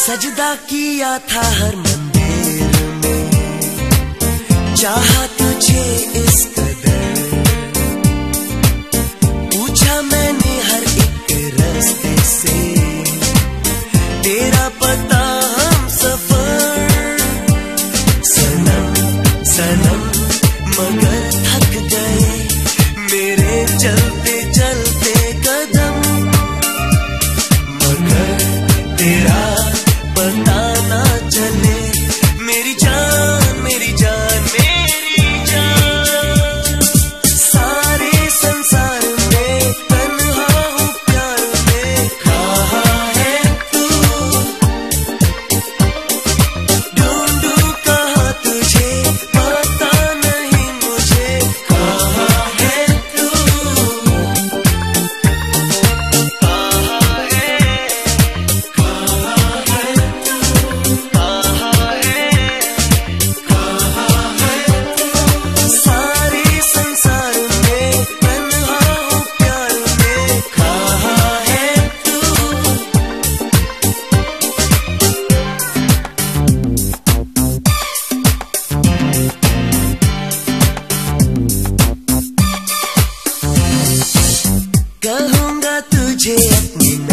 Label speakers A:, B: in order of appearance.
A: सजदा किया था हर मंदिर में, चाहा तुझे इस कदर, पूछा मैंने हर एक रास्ते से तेरा पता हम सफर। सनम सनम मगर थक गए मेरे चलते चलते कदम, मगर तेरा पता ना चले मेरी जान मेरी जान मेरी जान। सारे संसार में तन्हा हूँ प्यार में, कहाँ है तू, ढूंढूं कहाँ तुझे पता नहीं मुझे, कहाँ है तू, कहाँ है, कहाँ है तू, कहाँ है तू। सारे संसार में तन्हा हूँ प्यार में, कहाँ है तू। कहूँगा तुझे अपनी